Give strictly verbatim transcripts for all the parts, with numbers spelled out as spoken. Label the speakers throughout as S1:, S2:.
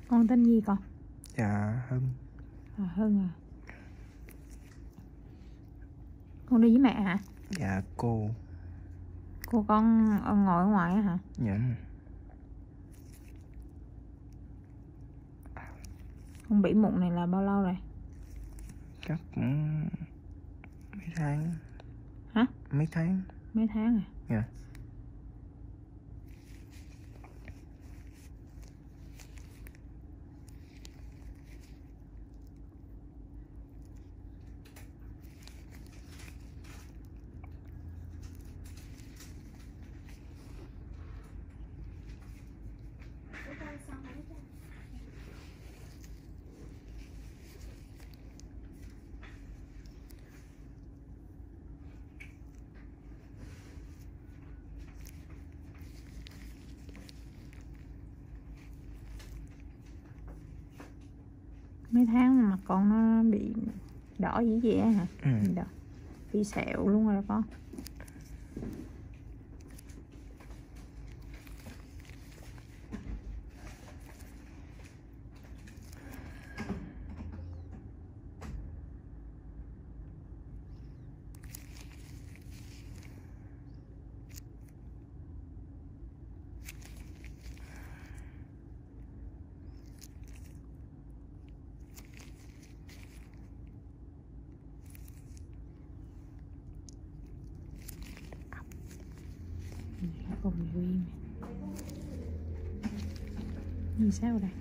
S1: Con tên gì con?
S2: Dạ Hưng.
S1: À, Hưng à. Con đi với mẹ hả?
S2: Dạ cô.
S1: Cô con ngồi ở ngoài á hả?
S2: Dạ.
S1: Con bị mụn này là bao lâu rồi?
S2: Chắc cũng mấy tháng.
S1: Hả?
S2: Mấy tháng.
S1: Mấy tháng à?
S2: Dạ.
S1: Mấy tháng mà con nó bị đỏ dữ vậy á hả?
S2: Ừ.
S1: Bị đỏ. Bị sẹo luôn rồi đó con. Còn nguyên gì sao đây?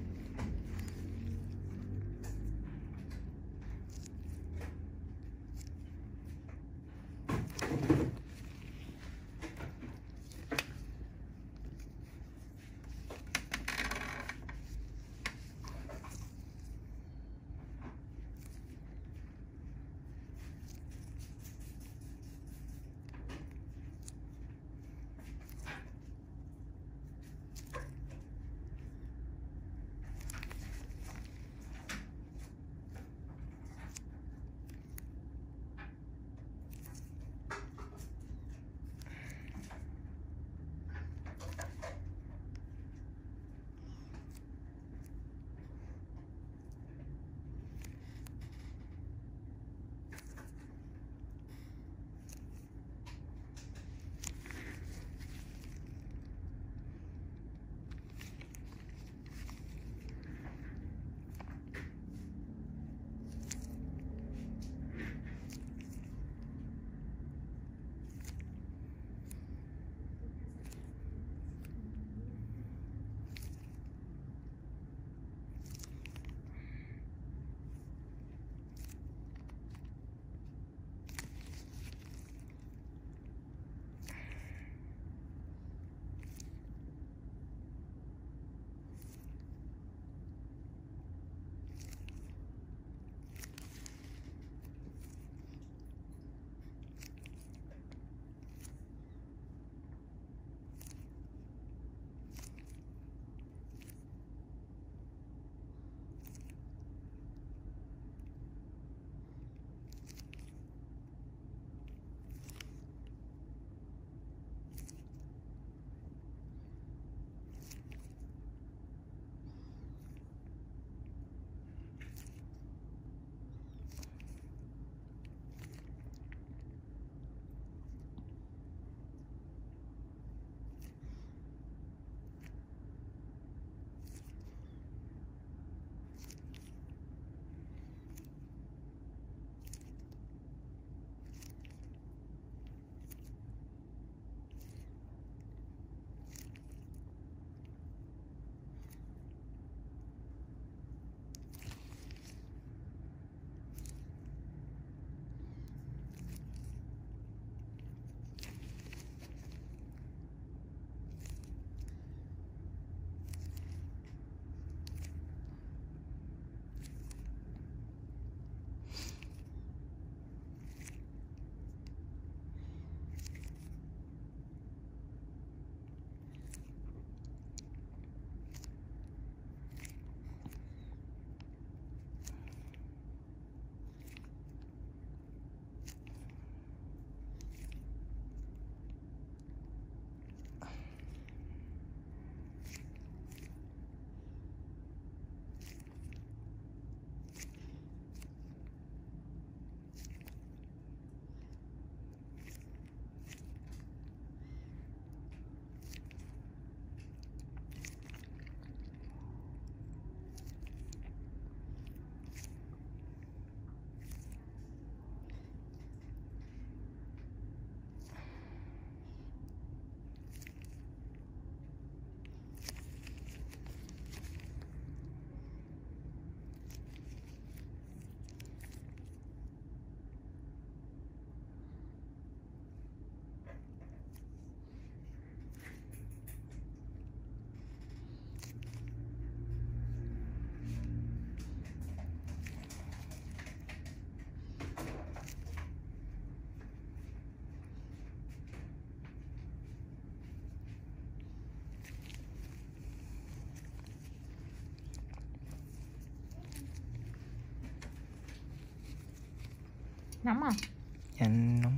S1: Nóng không?
S2: Nhanh nóng.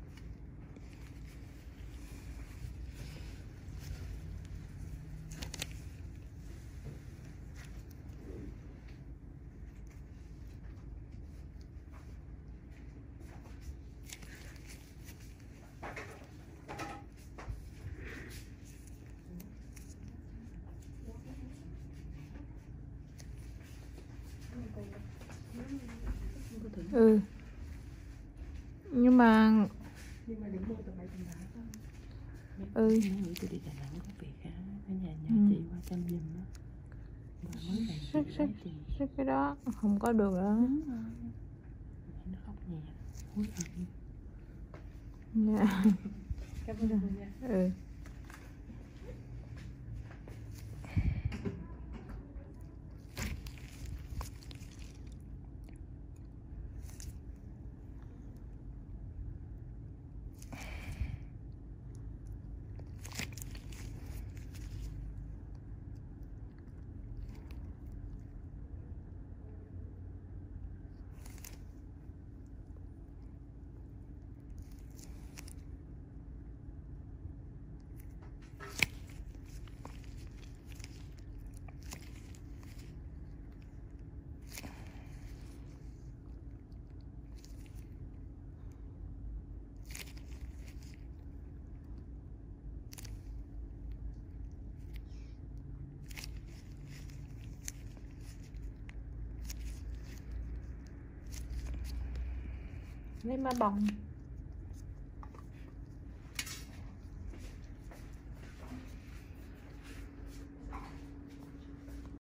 S1: Ừ. Nhưng mà
S3: Nhưng mà đừng mua tầm bảy tầm tám thôi.
S1: ừ.
S3: Mấy bữa tôi đi Đà Nẵng có việc á, ở nhà nhờ
S1: Ừ.
S3: chị qua chăm giùm á. Mà mới này chị
S1: Sức sức
S3: lấy tiền.
S1: sức cái đó không có được đó.
S3: Đúng rồi. Mẹ nó khóc nhè, hối hận.
S1: Dạ.
S3: Cảm ơn cô nha.
S1: Ừ. Lấy má bông.